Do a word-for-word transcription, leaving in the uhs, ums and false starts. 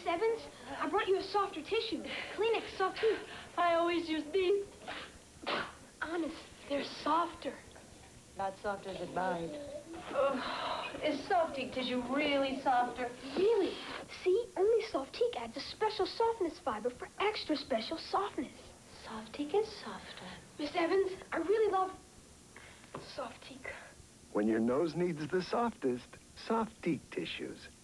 Evans, I brought you a softer tissue. Kleenex soft tooth. I always use these. Honest, they're softer. Not soft as it binds. Oh, is Softique tissue really softer? Really? See, only Softique adds a special softness fiber for extra special softness. Softique is softer. Miss Evans, I really love Softique. When your nose needs the softest, Softique tissues.